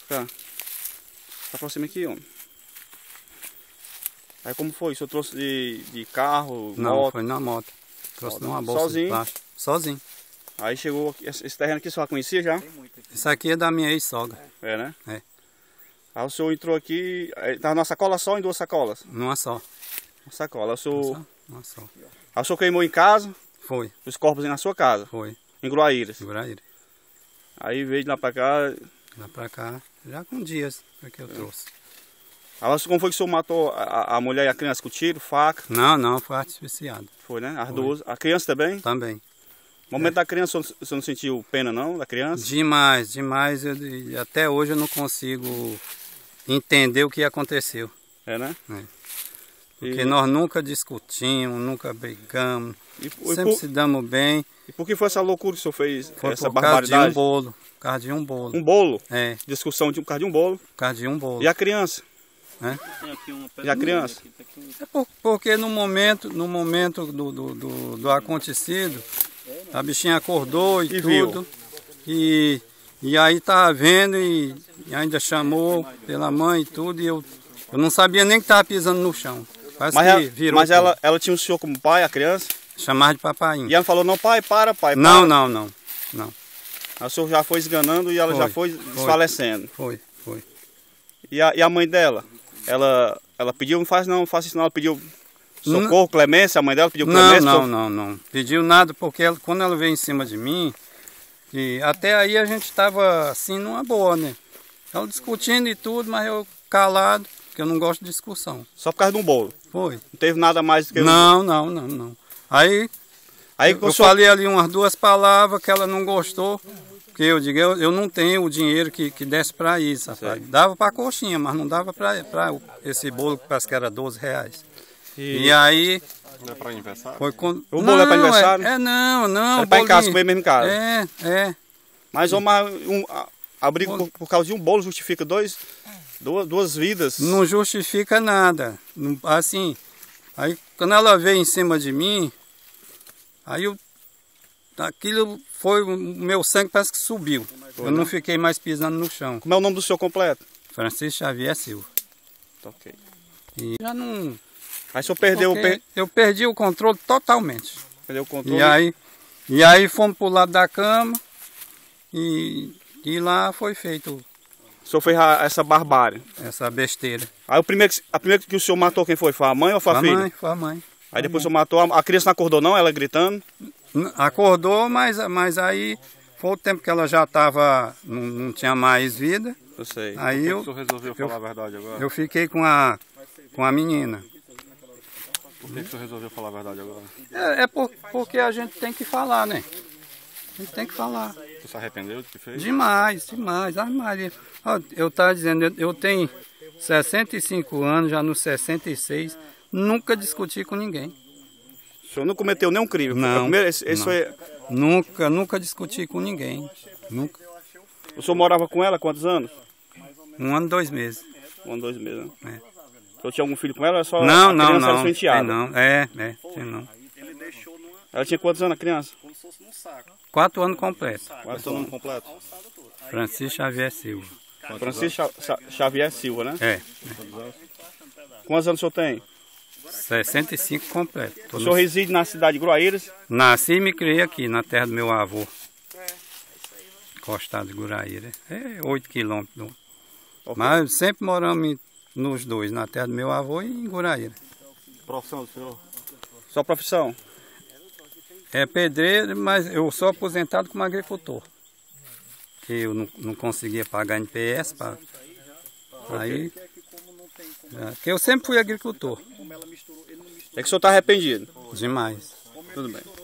Cá. Tá pra cima aqui, homem. Aí como foi? O senhor trouxe de carro, Não, moto? foi na moto. Trouxe numa bolsa Sozinho? de plástico. Sozinho. Aí chegou, esse terreno aqui, o senhor já conhecia já? Isso aqui é da minha ex-sogra. É, né? É. Aí o senhor entrou aqui, tava numa sacola só ou em duas sacolas? Numa só. Uma sacola. Aí o senhor, Numa só. aí o senhor queimou em casa, Foi, os corpos aí na sua casa, foi. em Gruaíras. Guraíra. Aí veio de lá pra cá. Lá pra cá, já com dias que eu trouxe. Aí como foi que o senhor matou a mulher e a criança? Com tiro, faca? Não, foi artificiado. Foi, né? As duas. A criança também? Também. No momento da criança, o senhor não sentiu pena não, da criança? Demais, demais. Até hoje eu não consigo entender o que aconteceu. É, né? É. Porque nós nunca discutimos, nunca brigamos. Sempre se damos bem. E por que foi essa loucura que o senhor fez? Foi Essa por causa barbaridade? de um bolo. Por causa de um bolo. Um bolo? É, Discussão por causa de um bolo. por causa de um bolo. E a criança? É? E a criança? É porque no momento do acontecido, a bichinha acordou e tudo. Viu. E aí tava vendo e ainda chamou pela mãe e tudo. E eu não sabia nem que tava pisando no chão. Parece que virou. Mas ela tinha o senhor como pai, a criança? Chamava de papainho. E ela falou, não, pai, para, pai. Não. Aí o senhor já foi esganando e ela já foi desfalecendo. Foi. E a mãe dela? Ela pediu, não faça isso não, ela pediu socorro, clemência, a mãe dela pediu clemência? Não. Pediu nada porque quando ela veio em cima de mim, e até aí a gente estava assim numa boa, né? Ela discutindo e tudo, mas eu calado, porque eu não gosto de discussão. Só por causa de um bolo? Foi. Não teve nada mais do que... Não. Aí eu falei ali umas duas palavras que ela não gostou. Porque eu digo, eu não tenho o dinheiro que desse para isso, rapaz. Dava para coxinha, mas não dava para esse bolo que parece que era R$12. E aí... Não é para aniversário? Foi quando... O bolo é para aniversário? Não. É para em casa, comer mesmo em casa? É. Mas a briga por causa de um bolo justifica duas vidas? Não justifica nada. Assim, aí quando ela veio em cima de mim, aí aquilo foi, o meu sangue parece que subiu. Eu não fiquei mais pisando no chão. Como é o nome do senhor completo? Francisco Xavier Silva. Ok. E já não... Aí o senhor perdeu Eu perdi o controle totalmente. Perdeu o controle? E aí fomos pro lado da cama e lá foi feito O senhor fez essa barbárie? essa besteira. Aí a primeira que o senhor matou, quem foi? Foi a mãe ou foi a filha? Foi a mãe. Aí depois o senhor matou, a criança não acordou não, ela gritando? Acordou, mas aí foi o tempo que ela já estava, não tinha mais vida. Eu sei. Aí O senhor resolveu falar a verdade agora? eu fiquei com a menina. Por que o senhor resolveu falar a verdade agora? Porque a gente tem que falar, né? A gente tem que falar. Você se arrependeu do que fez? Demais. Ai, Maria. Ó, eu estava dizendo, eu tenho 65 anos, já nos 66, nunca discuti com ninguém. O senhor não cometeu nenhum crime? Não. Esse foi... Nunca discuti com ninguém. Nunca. O senhor morava com ela há quantos anos? 1 ano, 2 meses. 1 ano, 2 meses, né? É. O senhor tinha algum filho com ela ou só Não. a criança era sua enteada? Não. Tem não. Ela tinha quantos anos a criança? 4 anos completos. Qual é o seu nome completo? Francisco Xavier Silva. Francisco Xavier Silva, né? É. Quantos anos o senhor tem? 65 completo. O senhor reside na cidade de Gruaíras? Nasci e me criei aqui, na terra do meu avô. Costado de Guraíra. É 8 quilômetros. Mas sempre moramos nos dois, na terra do meu avô e em Guraíra. Profissão do senhor? Sua profissão? É pedreiro, mas eu sou aposentado como agricultor. Que eu não conseguia pagar NPS. Aí, que eu sempre fui agricultor. É que o senhor está arrependido? Demais. Tudo bem.